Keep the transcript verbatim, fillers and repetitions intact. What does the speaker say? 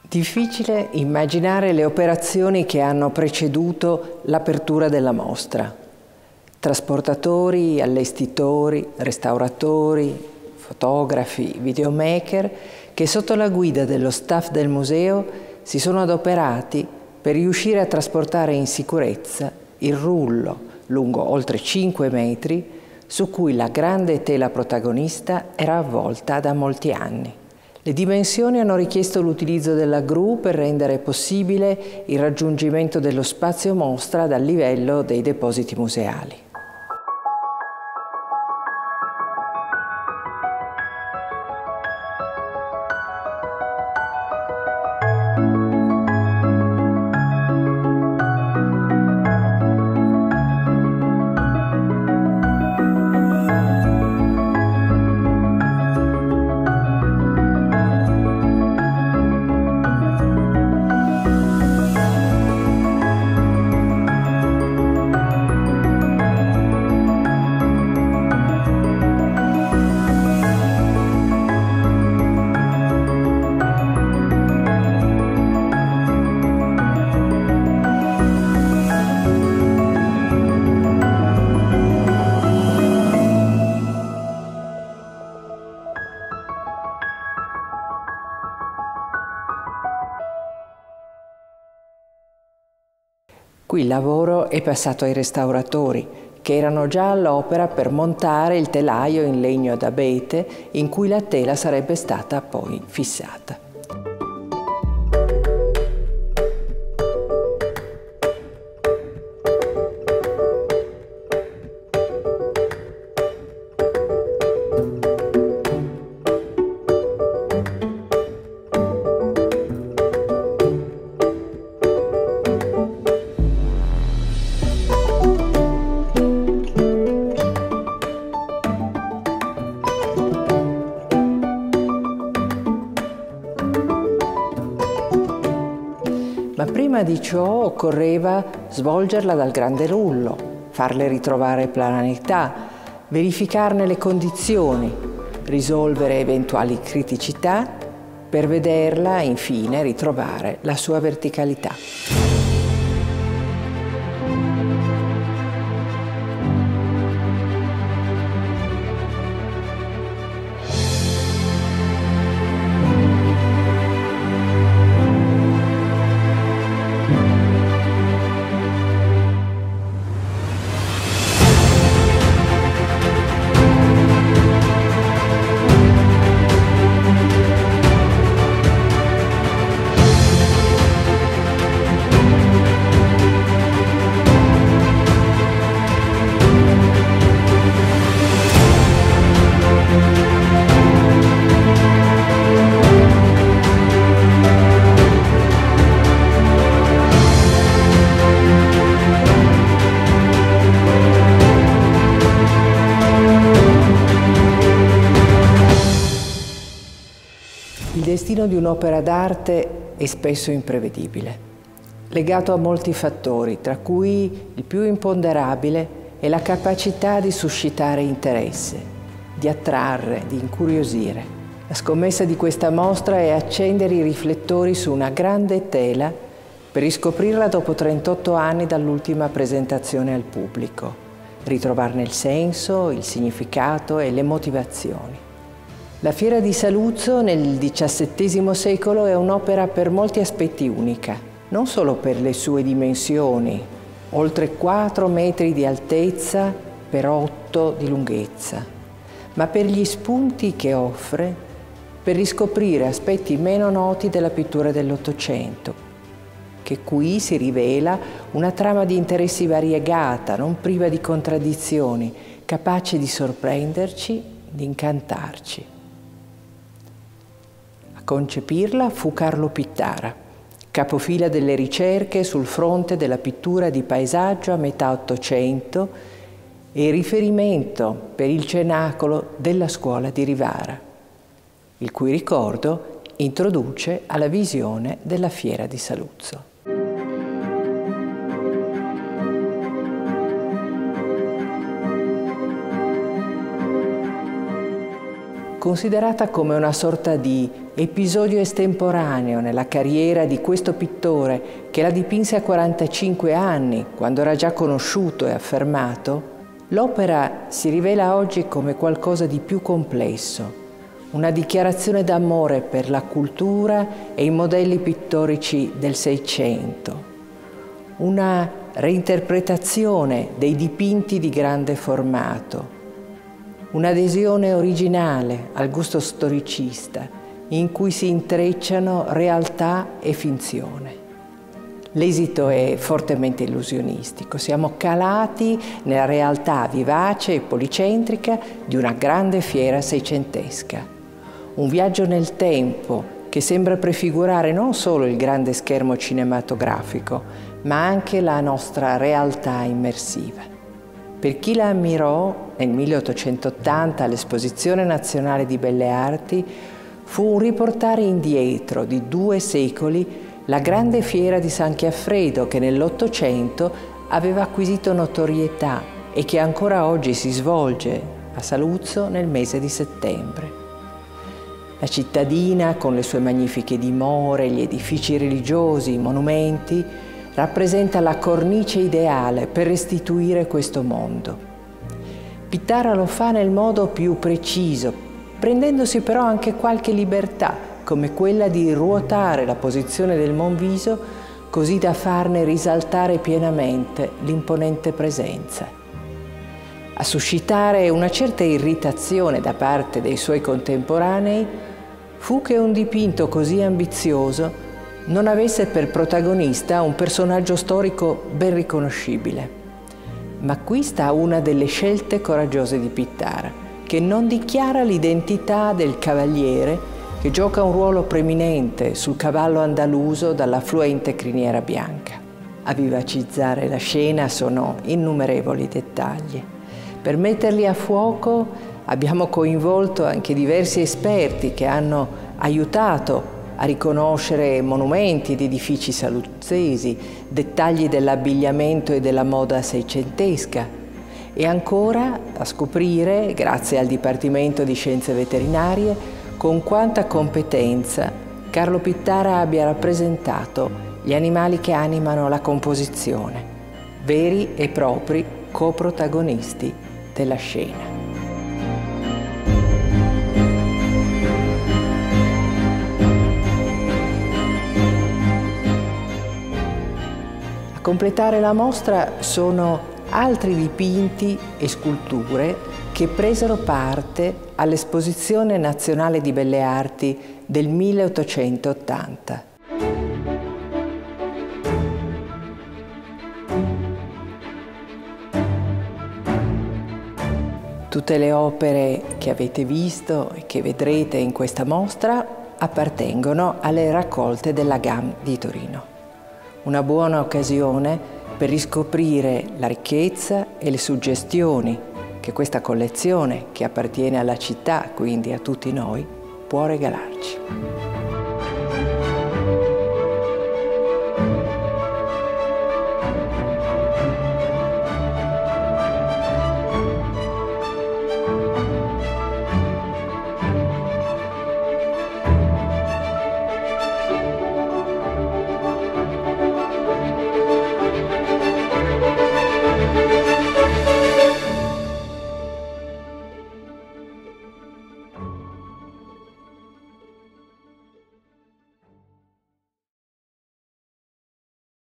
Difficile immaginare le operazioni che hanno preceduto l'apertura della mostra. Trasportatori, allestitori, restauratori, fotografi, videomaker che sotto la guida dello staff del museo si sono adoperati per riuscire a trasportare in sicurezza il rullo lungo oltre cinque metri su cui la grande tela protagonista era avvolta da molti anni. Le dimensioni hanno richiesto l'utilizzo della gru per rendere possibile il raggiungimento dello spazio mostra dal livello dei depositi museali. Qui il lavoro è passato ai restauratori, che erano già all'opera per montare il telaio in legno d'abete in cui la tela sarebbe stata poi fissata. Ma prima di ciò occorreva svolgerla dal grande rullo, farle ritrovare planetà, verificarne le condizioni, risolvere eventuali criticità per vederla infine ritrovare la sua verticalità. Il destino di un'opera d'arte è spesso imprevedibile, legato a molti fattori, tra cui il più imponderabile è la capacità di suscitare interesse, di attrarre, di incuriosire. La scommessa di questa mostra è accendere i riflettori su una grande tela per riscoprirla dopo trentotto anni dall'ultima presentazione al pubblico, ritrovarne il senso, il significato e le motivazioni. La Fiera di Saluzzo nel diciassettesimo secolo è un'opera per molti aspetti unica, non solo per le sue dimensioni, oltre quattro metri di altezza per otto di lunghezza, ma per gli spunti che offre per riscoprire aspetti meno noti della pittura dell'Ottocento, che qui si rivela una trama di interessi variegata, non priva di contraddizioni, capace di sorprenderci, di incantarci. A concepirla fu Carlo Pittara, capofila delle ricerche sul fronte della pittura di paesaggio a metà Ottocento e riferimento per il cenacolo della scuola di Rivara, il cui ricordo introduce alla visione della Fiera di Saluzzo. considerata come una sorta di episodio estemporaneo nella carriera di questo pittore che la dipinse a quarantacinque anni, quando era già conosciuto e affermato, l'opera si rivela oggi come qualcosa di più complesso, una dichiarazione d'amore per la cultura e i modelli pittorici del Seicento, una reinterpretazione dei dipinti di grande formato, un'adesione originale al gusto storicista in cui si intrecciano realtà e finzione. L'esito è fortemente illusionistico. Siamo calati nella realtà vivace e policentrica di una grande fiera seicentesca. Un viaggio nel tempo che sembra prefigurare non solo il grande schermo cinematografico, ma anche la nostra realtà immersiva. Per chi la ammirò nel milleottocentottanta all'Esposizione Nazionale di Belle Arti, fu un riportare indietro di due secoli la grande fiera di San Chiaffredo che nell'Ottocento aveva acquisito notorietà e che ancora oggi si svolge a Saluzzo nel mese di settembre. La cittadina, con le sue magnifiche dimore, gli edifici religiosi, i monumenti, rappresenta la cornice ideale per restituire questo mondo. Pittara lo fa nel modo più preciso, prendendosi però anche qualche libertà, come quella di ruotare la posizione del Monviso così da farne risaltare pienamente l'imponente presenza. A suscitare una certa irritazione da parte dei suoi contemporanei fu che un dipinto così ambizioso non avesse per protagonista un personaggio storico ben riconoscibile. Ma qui sta una delle scelte coraggiose di Pittara, che non dichiara l'identità del cavaliere che gioca un ruolo preminente sul cavallo andaluso dalla fluente criniera bianca. A vivacizzare la scena sono innumerevoli dettagli. Per metterli a fuoco abbiamo coinvolto anche diversi esperti che hanno aiutato a riconoscere monumenti ed edifici saluzzesi, dettagli dell'abbigliamento e della moda seicentesca, e ancora a scoprire, grazie al Dipartimento di Scienze Veterinarie, con quanta competenza Carlo Pittara abbia rappresentato gli animali che animano la composizione, veri e propri coprotagonisti della scena. A completare la mostra sono altri dipinti e sculture che presero parte all'Esposizione Nazionale di Belle Arti del milleottocentottanta. Tutte le opere che avete visto e che vedrete in questa mostra appartengono alle raccolte della G A M di Torino. Una buona occasione per riscoprire la ricchezza e le suggestioni che questa collezione, che appartiene alla città, quindi a tutti noi, può regalarci.